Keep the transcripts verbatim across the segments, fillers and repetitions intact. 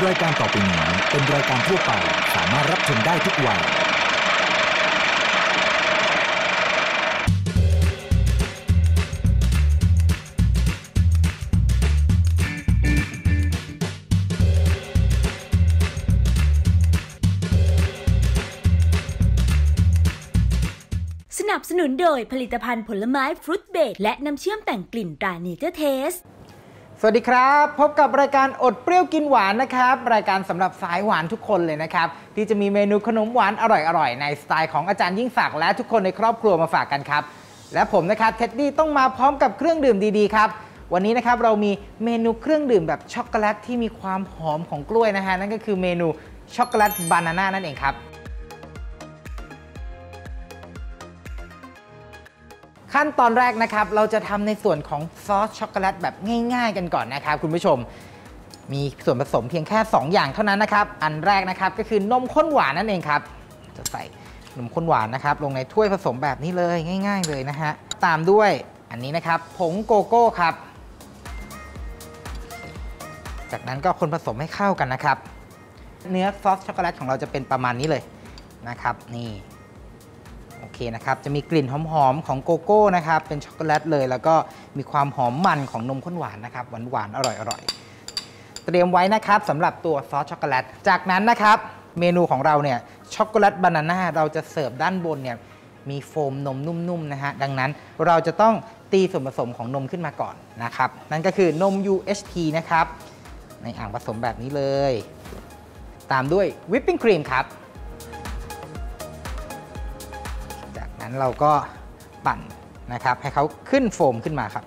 รายการต่อไปนี้เป็นรายการทั่วไปสามารถรับชมได้ทุกวัยสนับสนุนโดยผลิตภัณฑ์ผลไม้ฟรุตเบรดและน้ำเชื่อมแต่งกลิ่นตราเนเจอร์เทสสวัสดีครับพบกับรายการอดเปรี้ยวกินหวานนะครับรายการสำหรับสายหวานทุกคนเลยนะครับที่จะมีเมนูขนมหวานอร่อยๆในสไตล์ของอาจารย์ยิ่งศักดิ์และทุกคนในครอบครัวมาฝากกันครับและผมนะครับเท็ดดี้ต้องมาพร้อมกับเครื่องดื่มดีๆครับวันนี้นะครับเรามีเมนูเครื่องดื่มแบบช็อกโกแลตที่มีความหอมของกล้วยนะฮะนั่นก็คือเมนูช็อกโกแลตบานาน่านั่นเองครับขั้นตอนแรกนะครับเราจะทำในส่วนของซอสช็อกโกแลตแบบง่ายๆกันก่อนนะครับคุณผู้ชมมีส่วนผสมเพียงแค่สองอย่างเท่านั้นนะครับอันแรกนะครับก็คือนมข้นหวานนั่นเองครับจะใส่นมข้นหวานนะครับลงในถ้วยผสมแบบนี้เลยง่ายๆเลยนะฮะตามด้วยอันนี้นะครับผงโกโก้ครับจากนั้นก็คนผสมให้เข้ากันนะครับเนื้อซอสช็อกโกแลตของเราจะเป็นประมาณนี้เลยนะครับนี่โอเคนะครับจะมีกลิ่นหอมๆของโกโก้นะครับเป็นช็อกโกแลตเลยแล้วก็มีความหอมมันของนมข้นหวานนะครับหวานๆอร่อยๆเตรียมไว้นะครับสำหรับตัวซอสช็อกโกแลตจากนั้นนะครับเมนูของเราเนี่ยช็อกโกแลตบานาน่าเราจะเสิร์ฟด้านบนเนี่ยมีโฟมนมนุ่มๆนะฮะดังนั้นเราจะต้องตีส่วนผสมของนมขึ้นมาก่อนนะครับนั่นก็คือนม ยู เอช ที นะครับในอ่างผสมแบบนี้เลยตามด้วยวิปปิ้งครีมครับนั้นเราก็ปั่นนะครับให้เขาขึ้นโฟมขึ้นมาครับ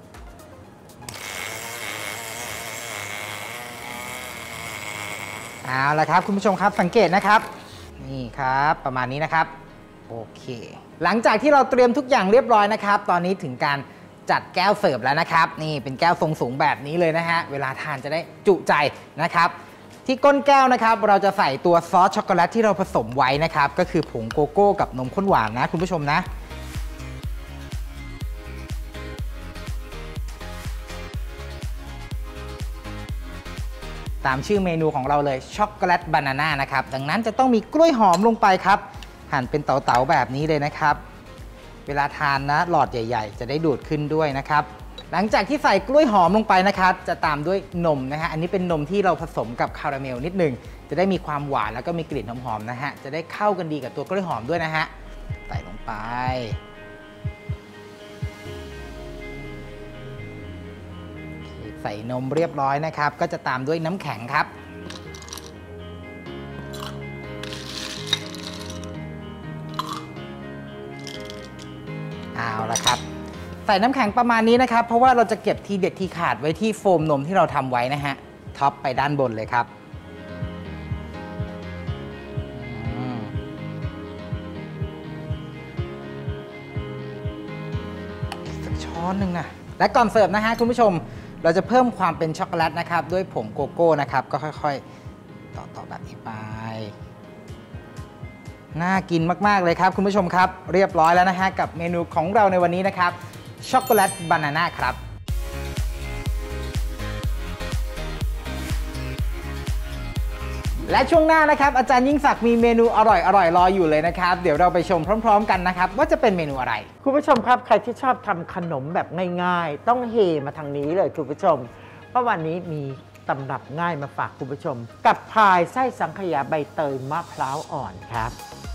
เอาละครับคุณผู้ชมครับสังเกตนะครับนี่ครับประมาณนี้นะครับโอเคหลังจากที่เราเตรียมทุกอย่างเรียบร้อยนะครับตอนนี้ถึงการจัดแก้วเสิร์ฟแล้วนะครับนี่เป็นแก้วทรงสูงแบบนี้เลยนะฮะเวลาทานจะได้จุใจนะครับที่ก้นแก้วนะครับเราจะใส่ตัวซอสช็อกโกแลตที่เราผสมไว้นะครับก็คือผงโกโก้กับนมข้นหวานนะคุณผู้ชมนะตามชื่อเมนูของเราเลยช็อกโกแลตบานาน่านะครับดังนั้นจะต้องมีกล้วยหอมลงไปครับหั่นเป็นเต๋าๆแบบนี้เลยนะครับเวลาทานนะหลอดใหญ่ๆจะได้ดูดขึ้นด้วยนะครับหลังจากที่ใส่กล้วยหอมลงไปนะครับจะตามด้วยนมนะฮะอันนี้เป็นนมที่เราผสมกับคาราเมลนิดนึงจะได้มีความหวานแล้วก็มีกลิ่นหอมๆนะฮะจะได้เข้ากันดีกับตัวกล้วยหอมด้วยนะฮะใส่ลงไปใส่นมเรียบร้อยนะครับก็จะตามด้วยน้ำแข็งครับเอาละครับใส่น้ำแข็งประมาณนี้นะครับเพราะว่าเราจะเก็บทีเด็ดทีขาดไว้ที่โฟมนมที่เราทำไว้นะฮะท็อปไปด้านบนเลยครับสักช้อนหนึ่งนะและก่อนเสิร์ฟนะฮะคุณผู้ชมเราจะเพิ่มความเป็นช็อกโกแลตนะครับด้วยผงโกโก้นะครับก็ค่อยๆต่อๆแบบนี้ไปน่ากินมากๆเลยครับคุณผู้ชมครับเรียบร้อยแล้วนะฮะกับเมนูของเราในวันนี้นะครับช็อกโกแลตบานาน่าครับและช่วงหน้านะครับอาจารย์ยิ่งศักดิ์มีเมนูอร่อยอร่อยรออยู่เลยนะครับเดี๋ยวเราไปชมพร้อมๆกันนะครับว่าจะเป็นเมนูอะไรคุณผู้ชมครับใครที่ชอบทำขนมแบบง่ายๆต้องเฮมาทางนี้เลยคุณผู้ชมเพราะวันนี้มีตำรับง่ายมาฝากคุณผู้ชมกับพายไส้สังขยาใบเตยมะพร้าวอ่อนครับ